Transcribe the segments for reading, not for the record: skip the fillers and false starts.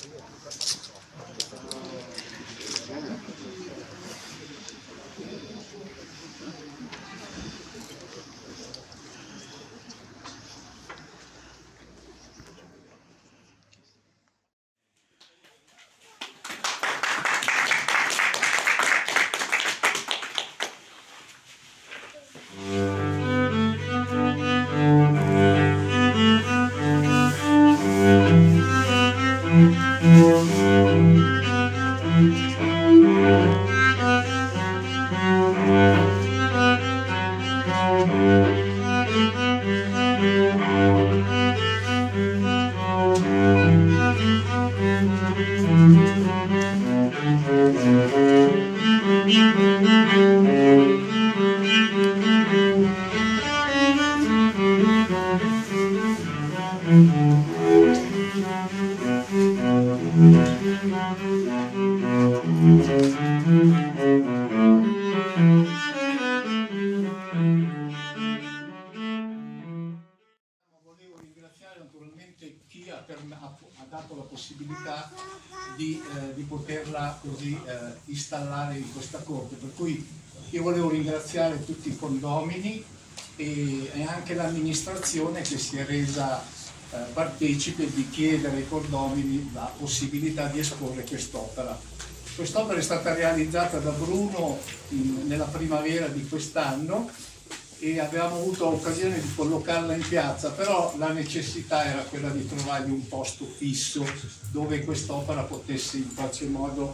Volevo ringraziare naturalmente chi ha dato la possibilità di poterla così installare in questa corte, per cui io volevo ringraziare tutti i condomini e anche l'amministrazione che si è resa partecipe di chiedere ai condomini la possibilità di esporre quest'opera. Quest'opera è stata realizzata da Bruno nella primavera di quest'anno e avevamo avuto occasione di collocarla in piazza, però la necessità era quella di trovargli un posto fisso dove quest'opera potesse in qualche modo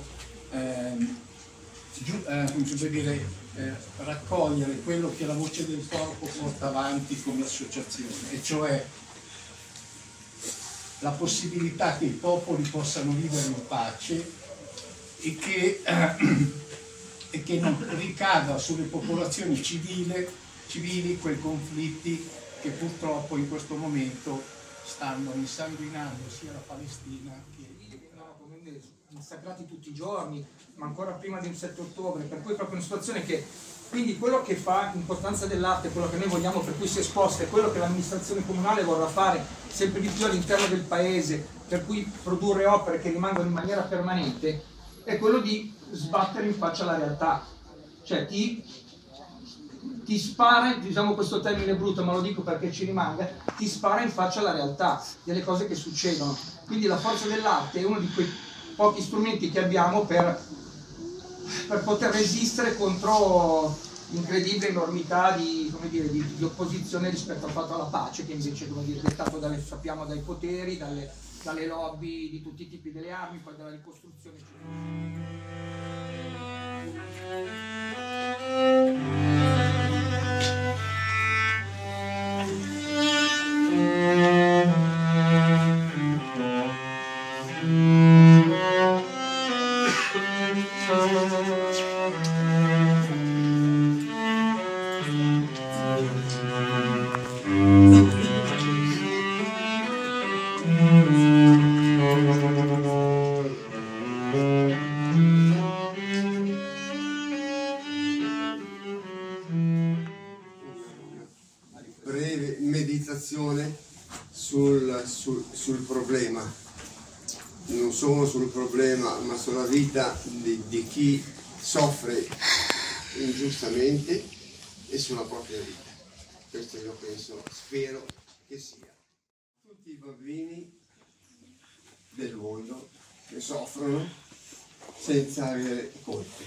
raccogliere quello che la Voce del Corpo porta avanti come associazione, e cioè la possibilità che i popoli possano vivere in pace e che non ricada sulle popolazioni civili quei conflitti che purtroppo in questo momento stanno insanguinando sia la Palestina che massacrati tutti i giorni, ma ancora prima del 7 ottobre, per cui è proprio una situazione che, quindi quello che fa l'importanza dell'arte, quello che noi vogliamo, per cui si è esposta, è quello che l'amministrazione comunale vorrà fare sempre di più all'interno del paese, per cui produrre opere che rimangono in maniera permanente, è quello di sbattere in faccia la realtà, cioè ti spara, diciamo questo termine brutto ma lo dico perché ci rimanga, ti spara in faccia la realtà delle cose che succedono. Quindi la forza dell'arte è uno di quei pochi strumenti che abbiamo per poter resistere contro l'incredibile enormità di opposizione rispetto al fatto alla pace, che invece è dettato sappiamo dai poteri, dalle lobby di tutti i tipi delle armi, poi dalla ricostruzione. Breve meditazione sul problema, non solo sul problema ma sulla vita di chi soffre ingiustamente e sulla propria vita. Questo io penso, spero che sia. Tutti i bambini del mondo che soffrono senza avere colpe.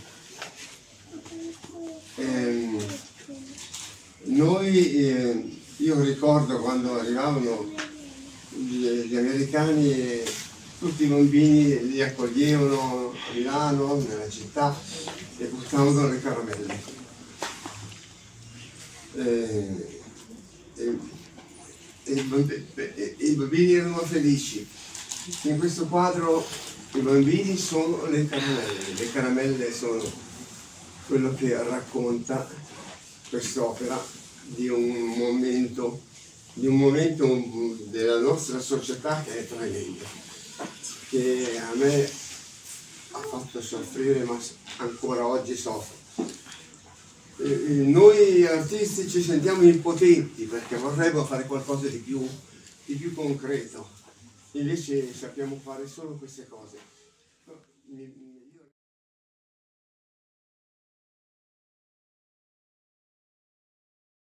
Io ricordo quando arrivavano gli americani e tutti i bambini li accoglievano a Milano, nella città, e portavano le caramelle. I bambini erano felici. In questo quadro i bambini sono le caramelle sono quello che racconta quest'opera di un momento della nostra società che è tremendo, che a me ha fatto soffrire, ma ancora oggi soffro. Noi artisti ci sentiamo impotenti perché vorremmo fare qualcosa di più concreto, invece sappiamo fare solo queste cose. Però io